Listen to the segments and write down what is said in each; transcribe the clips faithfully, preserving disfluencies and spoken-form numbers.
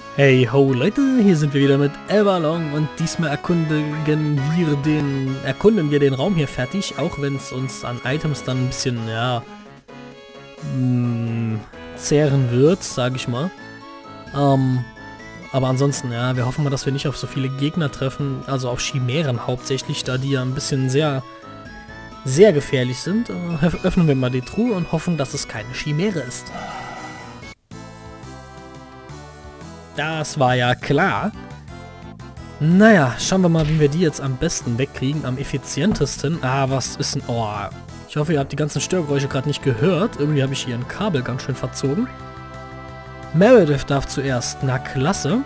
Hey ho Leute, hier sind wir wieder mit Everlong und diesmal erkundigen wir den, erkunden wir den Raum hier fertig, auch wenn es uns an Items dann ein bisschen, ja, mh, zehren wird, sage ich mal. Ähm, aber ansonsten, ja, wir hoffen mal, dass wir nicht auf so viele Gegner treffen, also auf Chimären hauptsächlich, da die ja ein bisschen sehr, sehr gefährlich sind. Äh, öffnen wir mal die Truhe und hoffen, dass es keine Chimäre ist. Das war ja klar. Naja, schauen wir mal, wie wir die jetzt am besten wegkriegen, am effizientesten. Ah, was ist denn... Oh, ich hoffe, ihr habt die ganzen Störgeräusche gerade nicht gehört. Irgendwie habe ich hier ein Kabel ganz schön verzogen. Meredith darf zuerst. Na, klasse.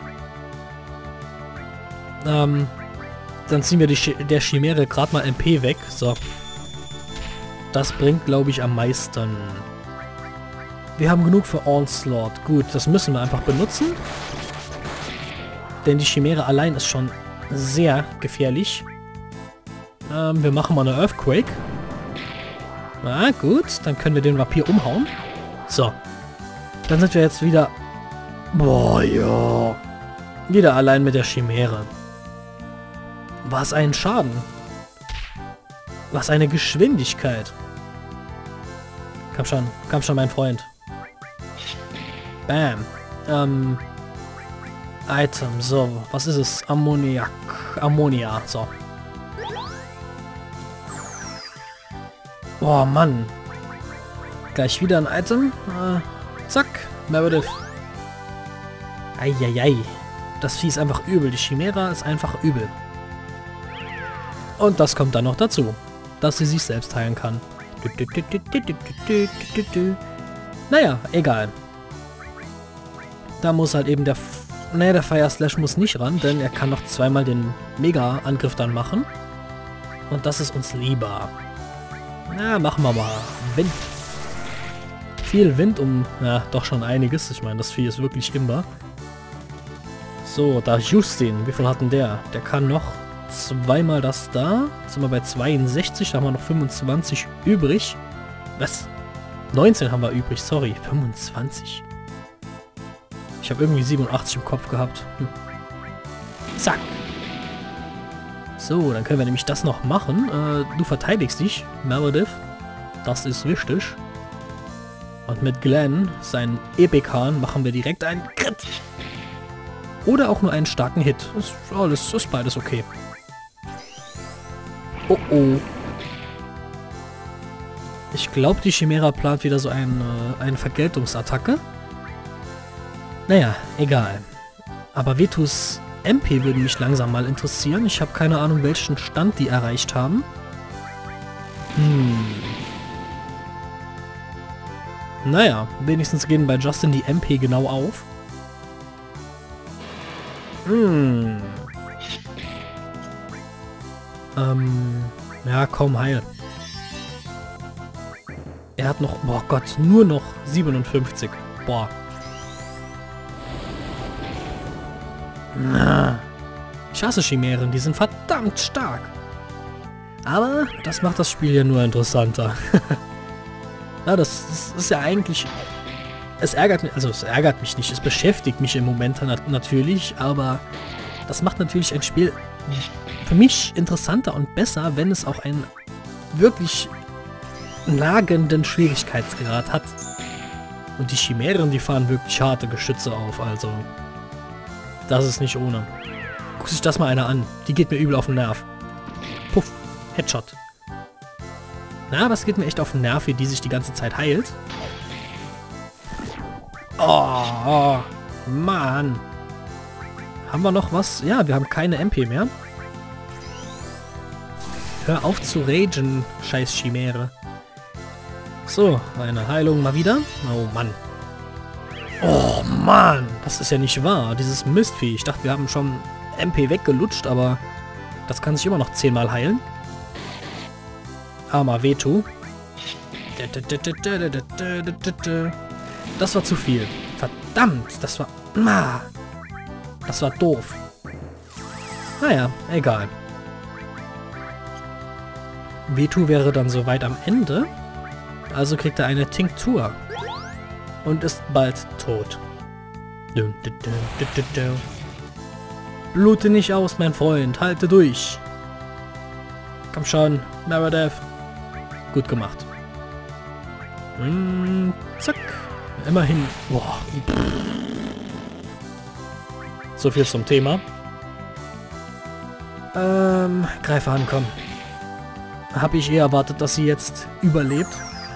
Ähm, dann ziehen wir die Ch der Chimäre gerade mal M P weg. So. Das bringt, glaube ich, am meisten. Wir haben genug für Onslaught. Gut, das müssen wir einfach benutzen. Denn die Chimäre allein ist schon sehr gefährlich. Ähm, wir machen mal eine Earthquake. Na gut, dann können wir den Vampir umhauen. So. Dann sind wir jetzt wieder... Boah, ja. Wieder allein mit der Chimäre. Was ein Schaden. Was eine Geschwindigkeit. Komm schon, komm schon, mein Freund. Bam. Ähm... Item, so, was ist es? Ammoniak. Ammonia, so. Boah, Mann. Gleich wieder ein Item. Äh, zack, Meredith. Eieiei. Das Vieh ist einfach übel. Die Chimära ist einfach übel. Und das kommt dann noch dazu, dass sie sich selbst heilen kann. Naja, egal. Da muss halt eben der... Ne, der Fire Slash muss nicht ran, denn er kann noch zweimal den Mega-Angriff dann machen. Und das ist uns lieber. Na, machen wir mal. Wind. Viel Wind um... Ja, doch schon einiges. Ich meine, das Vieh ist wirklich imbar. So, da Justin. Wie viel hat denn der? Der kann noch zweimal das da. Jetzt sind wir bei zweiundsechzig. Da haben wir noch fünfundzwanzig übrig. Was? neunzehn haben wir übrig. Sorry, fünfundzwanzig. Ich habe irgendwie siebenundachtzig im Kopf gehabt. Hm. Zack. So, dann können wir nämlich das noch machen. Äh, du verteidigst dich, Meredith. Das ist wichtig. Und mit Glenn, seinen Epikan, machen wir direkt einen Crit. Oder auch nur einen starken Hit. Ist alles, ist beides okay. Oh oh. Ich glaube, die Chimära plant wieder so ein, äh, eine Vergeltungsattacke. Naja, egal. Aber Vetus M P würde mich langsam mal interessieren. Ich habe keine Ahnung, welchen Stand die erreicht haben. Hm. Naja, wenigstens gehen bei Justin die M P genau auf. Hm. Ähm, ja, kaum heil. Er hat noch, boah Gott, nur noch siebenundfünfzig. Boah. Na, ich hasse Chimären, die sind verdammt stark. Aber das macht das Spiel ja nur interessanter. Ja, das, das ist ja eigentlich... Es ärgert mich, also es ärgert mich nicht, es beschäftigt mich im Moment nat natürlich, aber das macht natürlich ein Spiel für mich interessanter und besser, wenn es auch einen wirklich nagenden Schwierigkeitsgrad hat. Und die Chimären, die fahren wirklich harte Geschütze auf, also... Das ist nicht ohne. Guck sich das mal einer an. Die geht mir übel auf den Nerv. Puff. Headshot. Na, das geht mir echt auf den Nerv, wie die sich die ganze Zeit heilt. Oh, oh, Mann. Haben wir noch was? Ja, wir haben keine M P mehr. Hör auf zu ragen, scheiß Chimäre. So, eine Heilung mal wieder. Oh, Mann. Oh Mann, das ist ja nicht wahr, dieses Mistvieh. Ich dachte, wir haben schon M P weggelutscht, aber das kann sich immer noch zehnmal heilen. Armer Vetu. Das war zu viel. Verdammt, das war... Das war doof. Naja, egal. Vetu wäre dann soweit am Ende. Also kriegt er eine Tinktur. Und ist bald tot. Dun, dun, dun, dun, dun, dun. Blute nicht aus, mein Freund. Halte durch. Komm schon, Meredith. Gut gemacht. Hm, zack. Immerhin. Boah. So viel zum Thema. Ähm, greife an, komm. Habe ich eher erwartet, dass sie jetzt überlebt.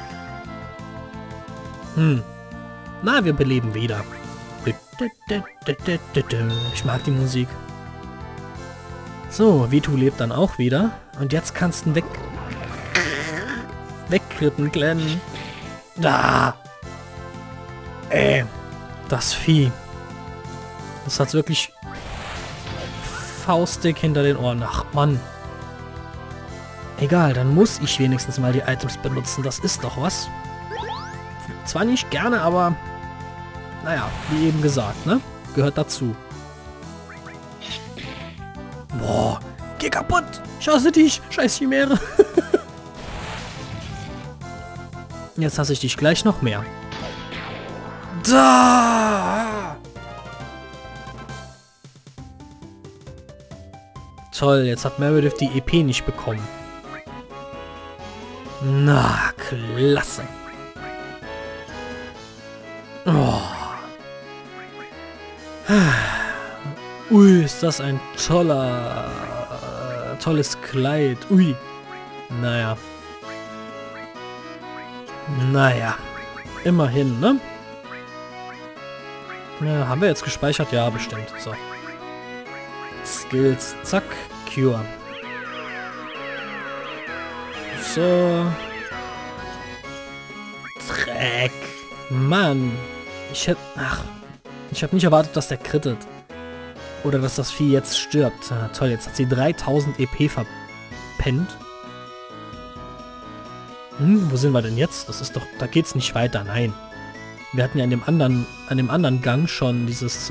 Hm. Na, wir beleben wieder. Ich mag die Musik. So, Vitu lebt dann auch wieder. Und jetzt kannst du ihn weg... wegkritten, Glenn. Da! Äh, das Vieh. Das hat's wirklich... faustdick hinter den Ohren. Ach, Mann. Egal, dann muss ich wenigstens mal die Items benutzen. Das ist doch was. Zwar nicht gerne, aber... naja, wie eben gesagt, ne? Gehört dazu. Boah, geh kaputt! Ich hasse dich, scheiß Chimäre! Jetzt hasse ich dich gleich noch mehr. Da! Toll, jetzt hat Meredith die E P nicht bekommen. Na, klasse. Oh. Ui, ist das ein toller, äh, tolles Kleid. Ui. Naja. Naja. Immerhin, ne? Ja, haben wir jetzt gespeichert? Ja, bestimmt. So. Skills. Zack. Cure. So. Dreck. Mann. Ich hätte... Ach. Ich habe nicht erwartet, dass der krittet. Oder dass das Vieh jetzt stirbt. Ah, toll, jetzt hat sie dreitausend E P verpennt. Hm, wo sind wir denn jetzt? Das ist doch... Da geht's nicht weiter. Nein. Wir hatten ja in dem anderen, an dem anderen Gang schon dieses äh,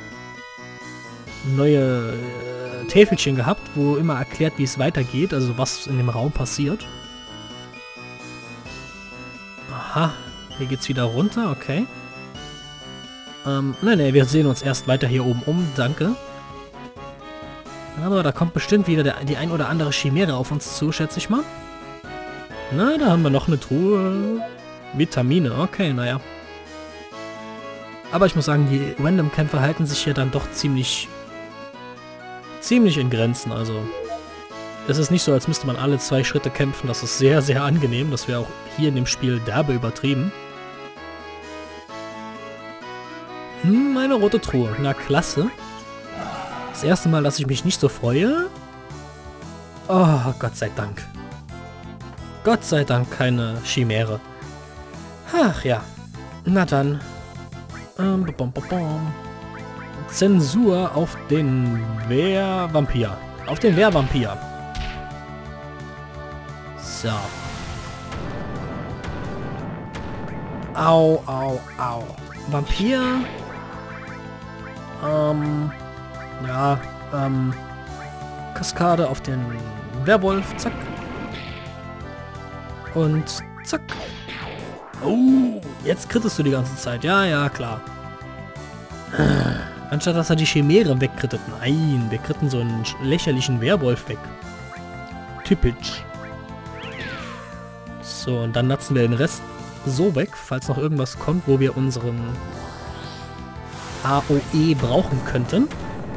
neue äh, Täfelchen gehabt, wo immer erklärt, wie es weitergeht, also was in dem Raum passiert. Aha, hier geht's wieder runter, okay. Ähm, nein, nein, wir sehen uns erst weiter hier oben um, danke. Aber da kommt bestimmt wieder der, die ein oder andere Chimäre auf uns zu, schätze ich mal. Na, da haben wir noch eine Truhe. Vitamine, okay, naja. Aber ich muss sagen, die Random-Kämpfer halten sich hier dann doch ziemlich... ziemlich in Grenzen, also... Es ist nicht so, als müsste man alle zwei Schritte kämpfen, das ist sehr, sehr angenehm. Das wäre auch hier in dem Spiel derbe übertrieben. Hm, eine rote Truhe. Na, klasse. Das erste Mal, dass ich mich nicht so freue. Oh, Gott sei Dank. Gott sei Dank keine Chimäre. Ach ja. Na dann. Ähm, bom, bom, bom. Zensur auf den Wehrvampir. Auf den Wehrvampir. So. Au, au, au. Vampir. Ähm. Ja, ähm. Kaskade auf den Werwolf. Zack. Und zack. Oh, jetzt krittest du die ganze Zeit. Ja, ja, klar. Anstatt dass er die Chimäre wegkrittet. Nein, wir kritten so einen lächerlichen Werwolf weg. Typisch. So, und dann natzen wir den Rest so weg, falls noch irgendwas kommt, wo wir unseren A O E brauchen könnten.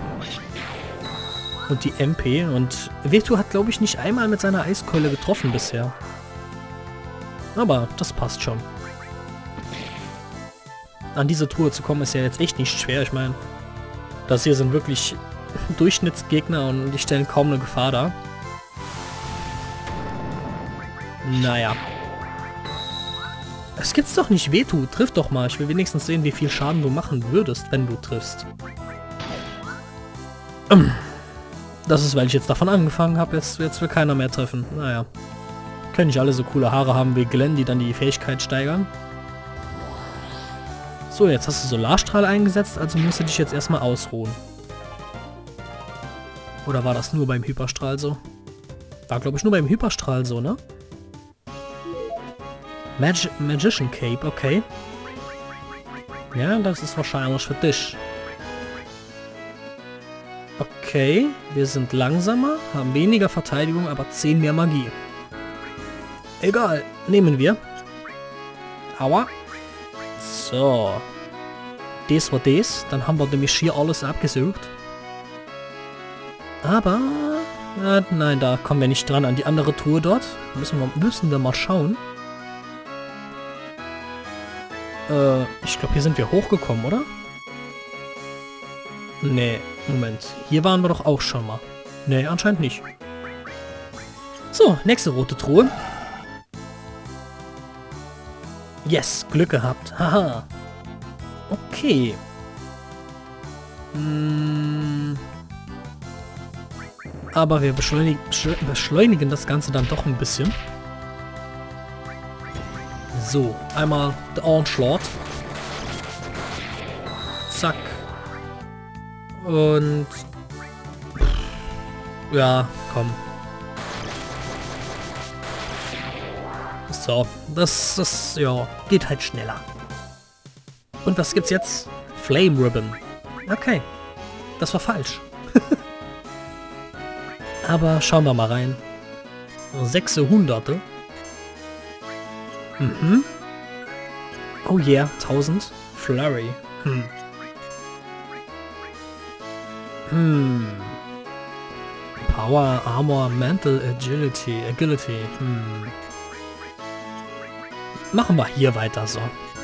Und die M P. Und Vitu hat, glaube ich, nicht einmal mit seiner Eiskeule getroffen bisher. Aber das passt schon. An diese Truhe zu kommen ist ja jetzt echt nicht schwer. Ich meine, das hier sind wirklich Durchschnittsgegner und die stellen kaum eine Gefahr dar. Naja. Es gibt's doch nicht, Vitu. Triff doch mal. Ich will wenigstens sehen, wie viel Schaden du machen würdest, wenn du triffst. Das ist, weil ich jetzt davon angefangen habe. Jetzt, jetzt will keiner mehr treffen. Naja. Können nicht alle so coole Haare haben wie Glenn, die dann die Fähigkeit steigern. So, jetzt hast du Solarstrahl eingesetzt, also musst du dich jetzt erstmal ausruhen. Oder war das nur beim Hyperstrahl so? War, glaube ich, nur beim Hyperstrahl so, ne? Mag Magician Cape, okay. Ja, das ist wahrscheinlich für dich. Okay, wir sind langsamer, haben weniger Verteidigung, aber zehn mehr Magie. Egal, nehmen wir. Aua. So. Das war das. Dann haben wir nämlich hier alles abgesucht. Aber... Äh, nein, da kommen wir nicht dran an die andere Truhe dort. Müssen wir, müssen wir mal schauen. Äh, ich glaube, hier sind wir hochgekommen, oder? Nee, Moment. Hier waren wir doch auch schon mal. Nee, anscheinend nicht. So, nächste rote Truhe. Yes, Glück gehabt. Haha. Okay. Hm. Aber wir beschleunigen, beschleunigen das Ganze dann doch ein bisschen. So, einmal der Onslaught. Zack. Und... Ja, komm. So, das, das, ja, geht halt schneller. Und was gibt's jetzt? Flame Ribbon. Okay, das war falsch. Aber schauen wir mal rein. sechshunderte. Mhm. Oh yeah, tausend. Flurry. Hm. Hm. Power, Armor, Mental, Agility. Agility. Hm. Machen wir hier weiter, so.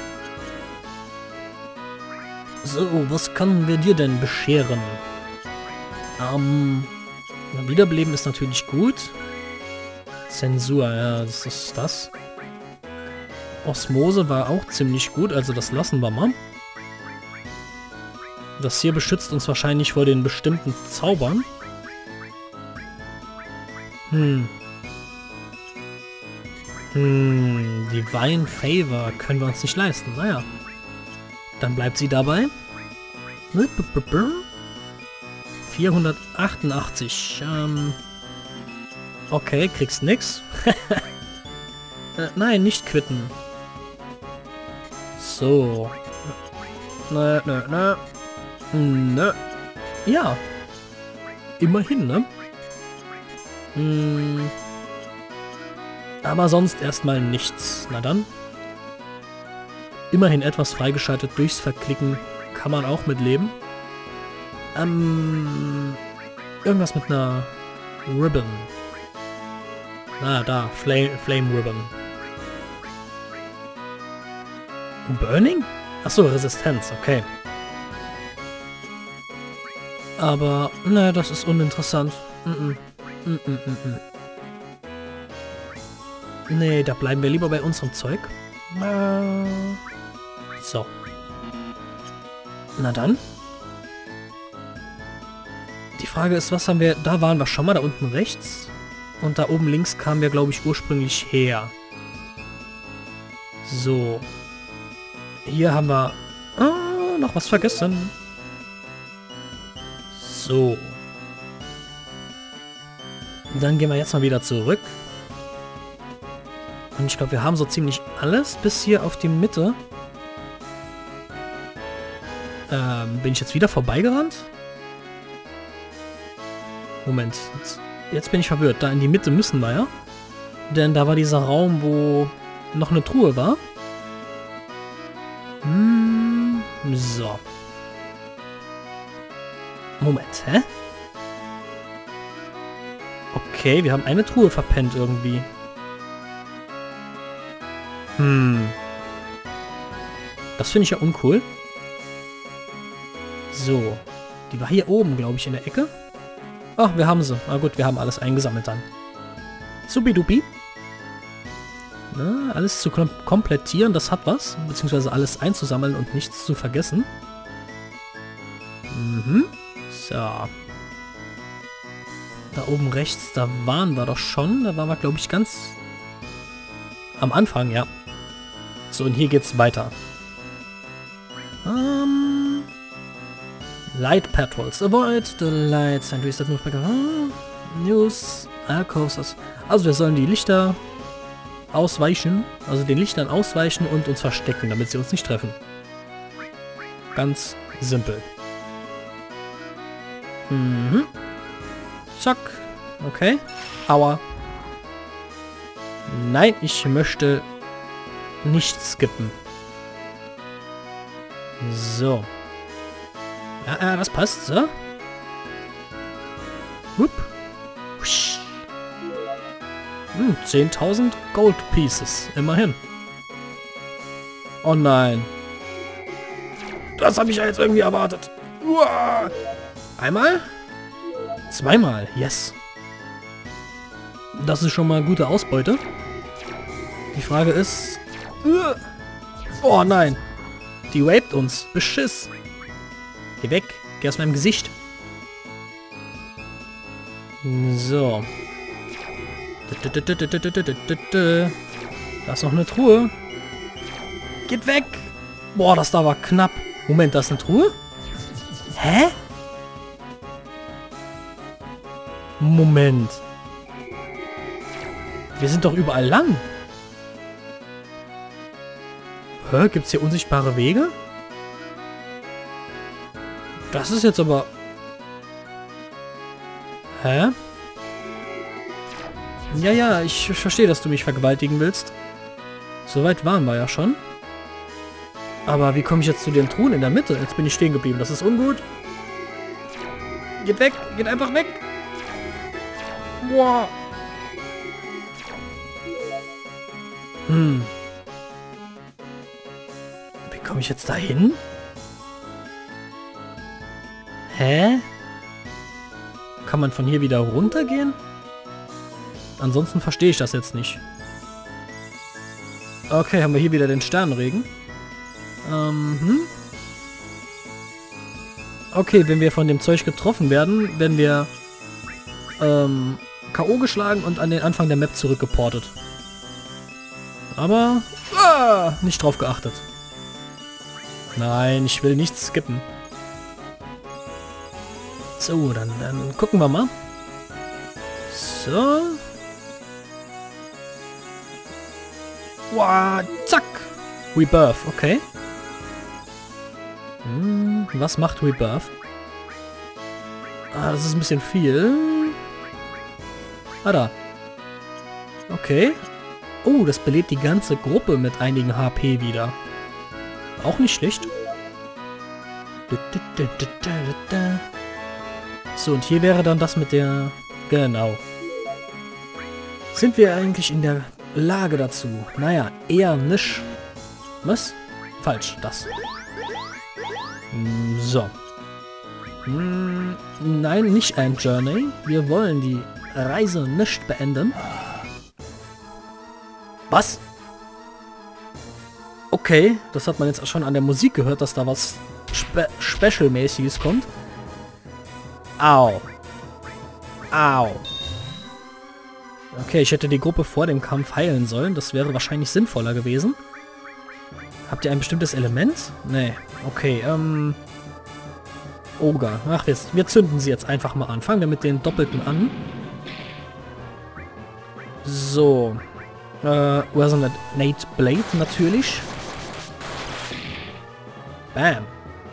So, was können wir dir denn bescheren? Ähm, Wiederbeleben ist natürlich gut. Zensur, ja, das ist das. Osmose war auch ziemlich gut, also das lassen wir mal. Das hier beschützt uns wahrscheinlich vor den bestimmten Zaubern. Hm. Hm, Divine Favor können wir uns nicht leisten. Naja. Dann bleibt sie dabei. vierhundertachtundachtzig. Ähm. Okay, kriegst nix. äh, nein, nicht quitten. So. Nö, nö, nö. Nö. Ja. Immerhin, ne? Hm. Aber sonst erstmal nichts. Na dann. Immerhin etwas freigeschaltet durchs Verklicken. Kann man auch mitleben. Ähm. Irgendwas mit einer Ribbon. Ah, da. Flame, Flame Ribbon. Burning? Achso, Resistenz. Okay. Aber, ne, das ist uninteressant. Mm -mm. Mm -mm -mm -mm. Nee, da bleiben wir lieber bei unserem Zeug. Äh, so. Na dann. Die Frage ist, was haben wir... Da waren wir schon mal, da unten rechts. Und da oben links kamen wir, glaube ich, ursprünglich her. So. Hier haben wir... Ah, noch was vergessen. So. Dann gehen wir jetzt mal wieder zurück. Und ich glaube, wir haben so ziemlich alles bis hier auf die Mitte. Ähm, bin ich jetzt wieder vorbeigerannt? Moment. Jetzt, jetzt bin ich verwirrt. Da in die Mitte müssen wir ja. Denn da war dieser Raum, wo noch eine Truhe war. Hm, so. Moment, hä? Okay, wir haben eine Truhe verpennt irgendwie. Hm. Das finde ich ja uncool. So. Die war hier oben, glaube ich, in der Ecke. Ach, wir haben sie. Na gut, wir haben alles eingesammelt dann. Supidupi. Na, alles zu kom komplettieren, das hat was. Beziehungsweise alles einzusammeln und nichts zu vergessen. Mhm. So. Da oben rechts, da waren wir doch schon. Da waren wir, glaube ich, ganz am Anfang, ja. So, und hier geht's weiter. Um, Light Patrols. Avoid the lights and reset News. Alcoves. Also wir sollen die Lichter ausweichen. Also den Lichtern ausweichen und uns verstecken, damit sie uns nicht treffen. Ganz simpel. Mhm. Zack. Okay. Aua. Nein, ich möchte nicht skippen. So. Ja, ja, das passt, so. Hup. Hm, zehntausend Gold Pieces. Immerhin. Oh nein. Das habe ich ja jetzt irgendwie erwartet. Uah. Einmal? Zweimal. Yes. Das ist schon mal gute Ausbeute. Die Frage ist... Uh, oh nein. Die raped uns. Beschiss. Geh weg. Geh aus meinem Gesicht. So. Da ist noch eine Truhe. Geht weg. Boah, das da war knapp. Moment, da ist eine Truhe? Hä? Moment. Wir sind doch überall lang. Hä? Gibt's hier unsichtbare Wege? Das ist jetzt aber... Hä? Ja, ja, ich verstehe, dass du mich vergewaltigen willst. Soweit waren wir ja schon. Aber wie komme ich jetzt zu den Truhen in der Mitte? Jetzt bin ich stehen geblieben. Das ist ungut. Geht weg. Geht einfach weg. Boah. Hm. Wie komme ich jetzt da hin? Hä? Kann man von hier wieder runtergehen? Ansonsten verstehe ich das jetzt nicht. Okay, haben wir hier wieder den Sternenregen. Ähm, hm. Okay, wenn wir von dem Zeug getroffen werden, werden wir ähm, K O geschlagen und an den Anfang der Map zurückgeportet. Aber ah, nicht drauf geachtet. Nein, ich will nichts skippen. So, dann, dann gucken wir mal. So. Wow, zack. Rebirth, okay. Hm, was macht Rebirth? Ah, das ist ein bisschen viel. Ah, da. Okay. Oh, das belebt die ganze Gruppe mit einigen H P wieder. Auch nicht schlecht. So, und hier wäre dann das mit der... Genau. Sind wir eigentlich in der Lage dazu? Naja, eher nicht. Was? Falsch, das. So. Hm, nein, nicht ein Journey. Wir wollen die Reise nicht beenden. Was? Okay, das hat man jetzt schon an der Musik gehört, dass da was Spe Special-mäßiges kommt. Au. Au. Okay, ich hätte die Gruppe vor dem Kampf heilen sollen. Das wäre wahrscheinlich sinnvoller gewesen. Habt ihr ein bestimmtes Element? Nee. Okay, ähm... Ogre. Ach, jetzt, wir zünden sie jetzt einfach mal an. Fangen wir mit den Doppelten an. So. Äh, Resonant Nate Blade natürlich. Bam.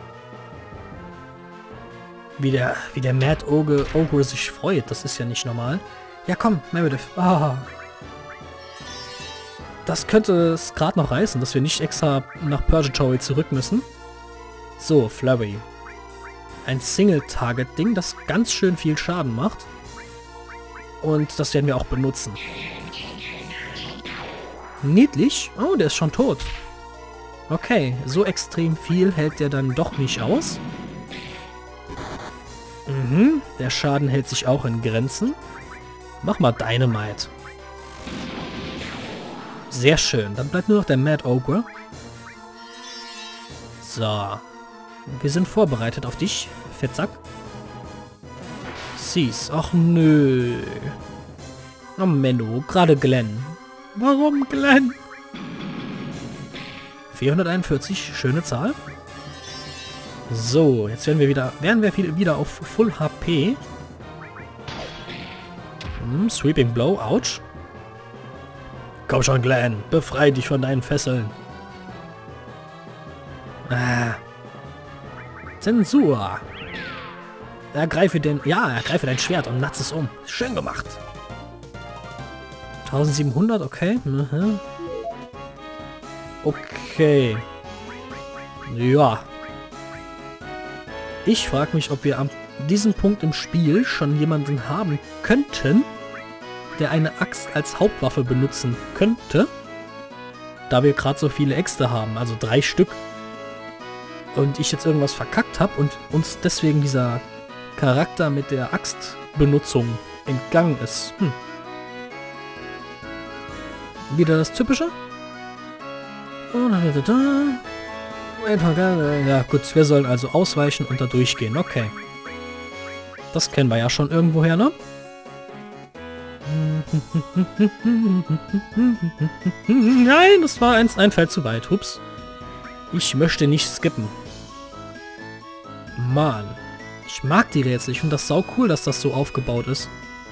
Wie der, wie der Mad Ogre, Ogre sich freut. Das ist ja nicht normal. Ja, komm, Meredith. Ah. Das könnte es gerade noch reißen, dass wir nicht extra nach Purgatory zurück müssen. So, Flurry. Ein Single-Target-Ding, das ganz schön viel Schaden macht. Und das werden wir auch benutzen. Niedlich. Oh, der ist schon tot. Okay, so extrem viel hält der dann doch nicht aus. Mhm, der Schaden hält sich auch in Grenzen. Mach mal Dynamite. Sehr schön. Dann bleibt nur noch der Mad Ogre. So. Wir sind vorbereitet auf dich, Fettsack. Sieh's. Ach nö. Oh Menno, gerade Glenn. Warum Glenn? vierhunderteinundvierzig, schöne Zahl. So, jetzt werden wir wieder, werden wir wieder auf Full H P. Hm, Sweeping Blow, ouch. Komm schon, Glenn, befrei dich von deinen Fesseln. Ah. Zensur. Ergreife den... Ja, ergreife dein Schwert und natze es um. Schön gemacht. eintausendsiebenhundert, okay. Mhm. Okay. Ja. Ich frage mich, ob wir an diesem Punkt im Spiel schon jemanden haben könnten, der eine Axt als Hauptwaffe benutzen könnte, da wir gerade so viele Äxte haben, also drei Stück. Und ich jetzt irgendwas verkackt habe und uns deswegen dieser Charakter mit der Axtbenutzung entgangen ist. Hm. Wieder das Typische. Ja gut, wir sollen also ausweichen und da durchgehen. Okay. Das kennen wir ja schon irgendwoher, ne? Nein, das war eins, ein Feld zu weit. Ups. Ich möchte nicht skippen. Mann. Ich mag die Rätsel. Ich finde das sau cool, dass das so aufgebaut ist.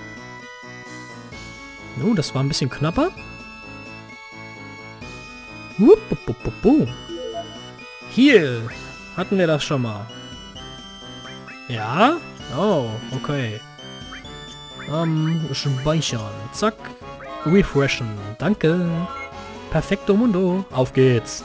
Oh, das war ein bisschen knapper. Hier hatten wir das schon mal. Ja? Oh, okay. Ähm, speichern. Zack. Refreshen. Danke. Perfekto Mundo. Auf geht's.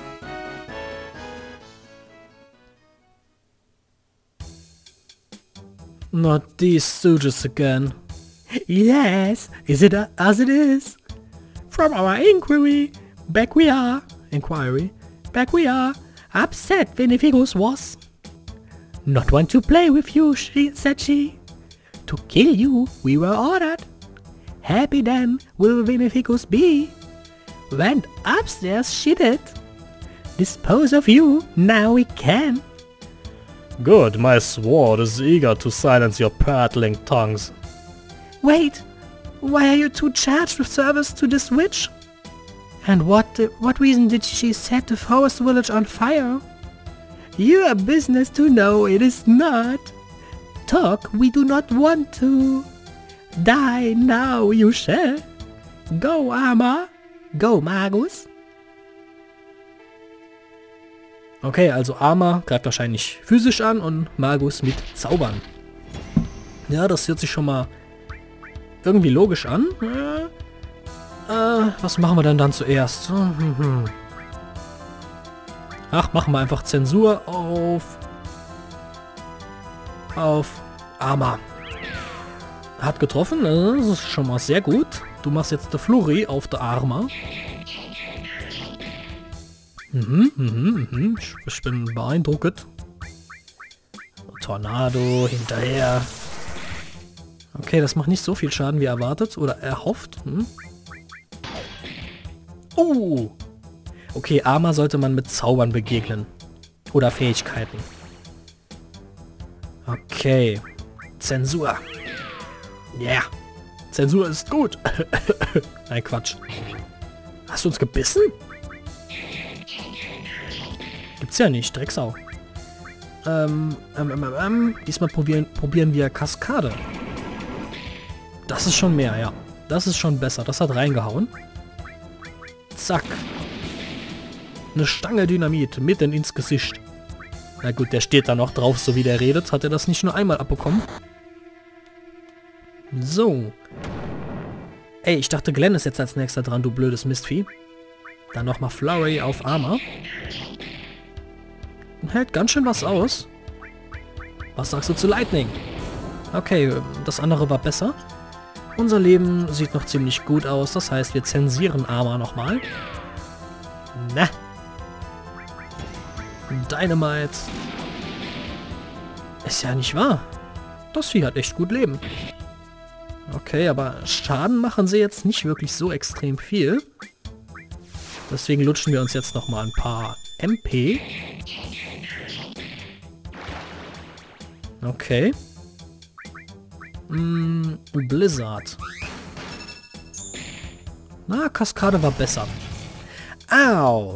Not these stooges again. Yes, is it a, as it is? From our inquiry, back we are. Inquiry, back we are. Upset Veneficus was. Not want to play with you, she said she. To kill you, we were ordered. Happy then will Veneficus be. Went upstairs, she did. Dispose of you, now we can. Good, my sword is eager to silence your prattling tongues. Wait, why are you two charged with service to this witch? And what uh, what reason did she set the forest village on fire? Your business to know it is not. Talk we do not want to. Die now you shall. Go Arma, go Magus. Okay, also Arma greift wahrscheinlich physisch an und Magus mit Zaubern. Ja, das hört sich schon mal irgendwie logisch an. Äh, äh, was machen wir denn dann zuerst? Ach, machen wir einfach Zensur auf... auf Arma. Hat getroffen, das ist schon mal sehr gut. Du machst jetzt der Flurry auf der Arma. Mhm, mhm, mhm. Ich, ich bin beeindruckt. Tornado hinterher. Okay, das macht nicht so viel Schaden wie erwartet oder erhofft. Hm? Oh! Okay, Arma sollte man mit Zaubern begegnen. Oder Fähigkeiten. Okay. Zensur. Ja. Yeah. Zensur ist gut. Nein, Quatsch. Hast du uns gebissen? Gibt's ja nicht, Drecksau. Ähm, ähm, ähm, ähm, diesmal probieren, probieren wir Kaskade. Das ist schon mehr, ja. Das ist schon besser. Das hat reingehauen. Zack. Eine Stange Dynamit mitten ins Gesicht. Na gut, der steht da noch drauf, so wie der redet. Hat er das nicht nur einmal abbekommen? So. Ey, ich dachte, Glenn ist jetzt als nächster dran, du blödes Mistvieh. Dann nochmal Flurry auf Arma. Hält ganz schön was aus. Was sagst du zu Lightning? Okay, das andere war besser. Unser Leben sieht noch ziemlich gut aus. Das heißt, wir zensieren Arma nochmal. Na. Dynamite. Ist ja nicht wahr. Das Vieh hat echt gut Leben. Okay, aber Schaden machen sie jetzt nicht wirklich so extrem viel. Deswegen lutschen wir uns jetzt nochmal ein paar M P. Okay. Mm, Blizzard. Na, Kaskade war besser. Au!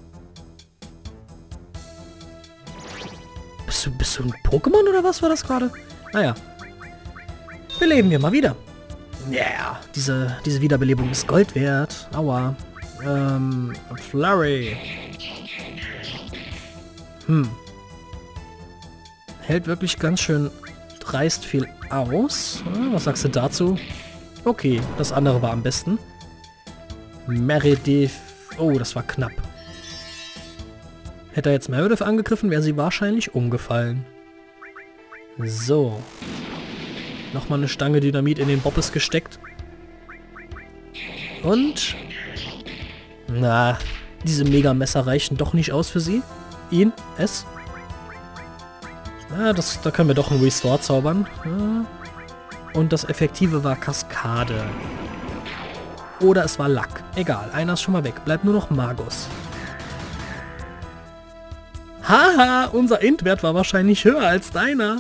Bist du, bist du ein Pokémon oder was war das gerade? Naja. Beleben wir mal wieder. Ja, yeah, diese, diese Wiederbelebung ist Gold wert. Aua. Ähm, Flurry. Hm. hält wirklich ganz schön dreist viel aus. Was sagst du dazu? Okay, das andere war am besten. Meredith. Oh, das war knapp. Hätte er jetzt Meredith angegriffen, wäre sie wahrscheinlich umgefallen. So. Nochmal eine Stange Dynamit in den Bobbes gesteckt. Und... Na, diese Megamesser reichen doch nicht aus für sie. Ihn, es. Na, das, da können wir doch einen Restore zaubern. Und das Effektive war Kaskade. Oder es war Lack. Egal, einer ist schon mal weg. Bleibt nur noch Magus. Haha, unser Int-Wert war wahrscheinlich höher als deiner.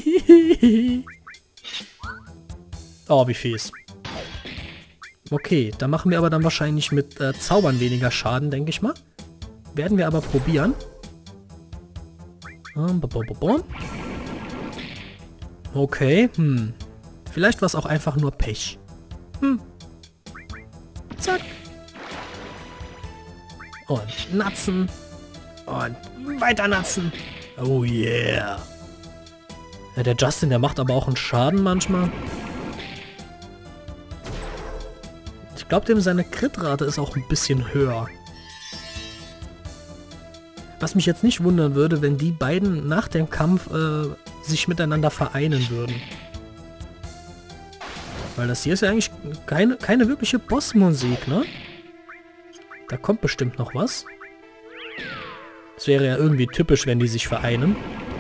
Oh, wie fies. Okay, da machen wir aber dann wahrscheinlich mit äh, Zaubern weniger Schaden, denke ich mal. Werden wir aber probieren. Okay, hm. Vielleicht war es auch einfach nur Pech. Hm. Zack. Und Natzen. Und weiter Natzen. Oh yeah. Ja, der Justin, der macht aber auch einen Schaden manchmal. Ich glaube, dem seine Crit-Rate ist auch ein bisschen höher. Was mich jetzt nicht wundern würde, wenn die beiden nach dem Kampf äh, sich miteinander vereinen würden. Weil das hier ist ja eigentlich keine, keine wirkliche Bossmusik, ne? Da kommt bestimmt noch was. Das wäre ja irgendwie typisch, wenn die sich vereinen.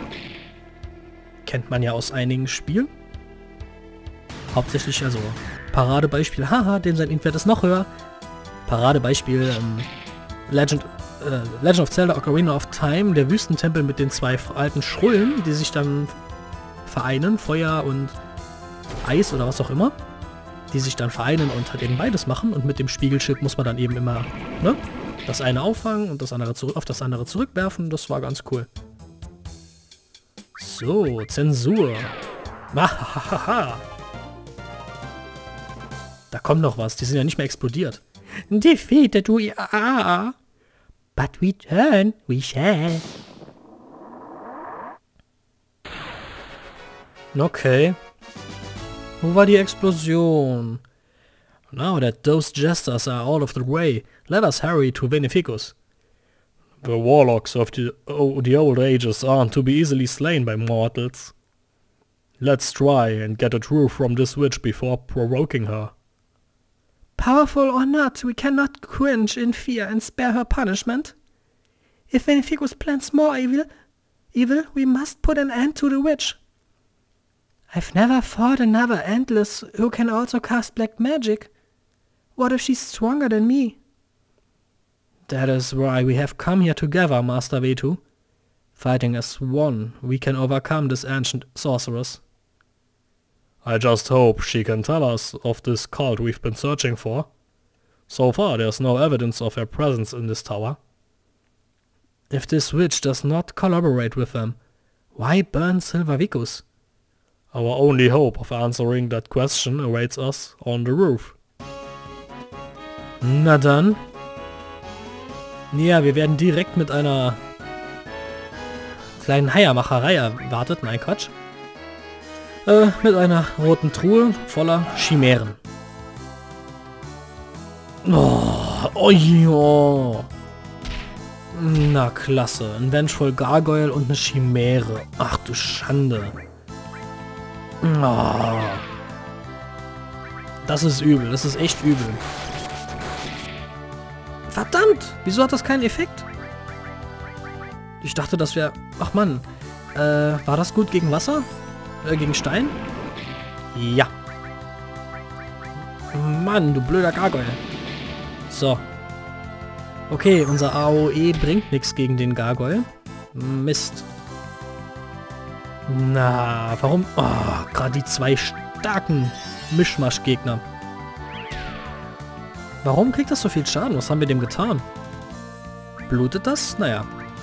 Kennt man ja aus einigen Spielen. Hauptsächlich also Paradebeispiel, haha, dem sein Int-Wert ist noch höher. Paradebeispiel ähm, Legend, äh, Legend of Zelda Ocarina of Time, der Wüstentempel mit den zwei alten Schrullen, die sich dann vereinen, Feuer und Eis oder was auch immer. Die sich dann vereinen und halt eben beides machen. Und mit dem Spiegelschild muss man dann eben immer, ne, das eine auffangen und das andere zurück, auf das andere zurückwerfen. Das war ganz cool. So, Zensur. Mahahaha. Da kommt noch was. Die sind ja nicht mehr explodiert. Defeated we are. But we turn, we shall. Okay. Wo war die Explosion? Now that those jesters are out of the way, let us hurry to Veneficus. The warlocks of the, oh, the old ages aren't to be easily slain by mortals. Let's try and get a truth from this witch before provoking her. Powerful or not, we cannot cringe in fear and spare her punishment. If Veneficus plans more evil, evil, we must put an end to the witch. I've never fought another Endless who can also cast black magic. What if she's stronger than me? That is why we have come here together, Master Vetu. Fighting as one, we can overcome this ancient sorceress. I just hope she can tell us of this cult we've been searching for. So far there's no evidence of her presence in this tower. If this witch does not collaborate with them, why burn Silver Vicus? Our only hope of answering that question awaits us on the roof. Na dann. Ja, wir werden direkt mit einer kleinen Heiermacherei erwartet. Nein, Quatsch. Äh, mit einer roten Truhe voller Chimären. Oh, oh ja. Na klasse. Ein Vengeful Gargoyle und eine Chimäre. Ach du Schande. Oh. Das ist übel. Das ist echt übel. Verdammt! Wieso hat das keinen Effekt? Ich dachte, das wäre... Ach Mann. Äh, war das gut gegen Wasser? Äh, gegen Stein? Ja. Mann, du blöder Gargoyle. So. Okay, unser A O E bringt nichts gegen den Gargoyle. Mist. Na, warum? Oh, gerade die zwei starken Mischmasch-Gegner. Warum kriegt das so viel Schaden? Was haben wir dem getan? Blutet das? Naja.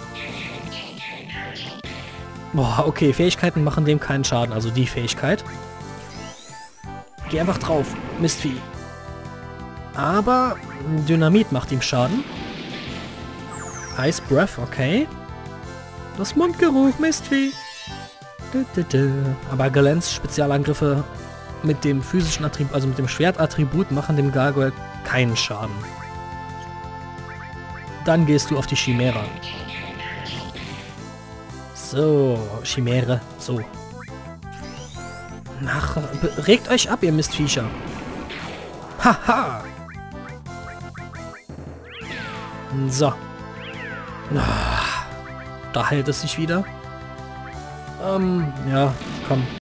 Boah, okay, Fähigkeiten machen dem keinen Schaden. Also die Fähigkeit. Geh einfach drauf, Mistvieh. Aber Dynamit macht ihm Schaden. Ice Breath, okay. Das Mundgeruch, Mistvieh. Aber Galens Spezialangriffe mit dem physischen Attribut, also mit dem Schwertattribut, machen dem Gargoyle keinen Schaden. Dann gehst du auf die Chimäre. So, Chimäre, so. Ach, regt euch ab, ihr Mistviecher. Haha. So. Ah, da heilt es sich wieder. Ähm, ja, komm.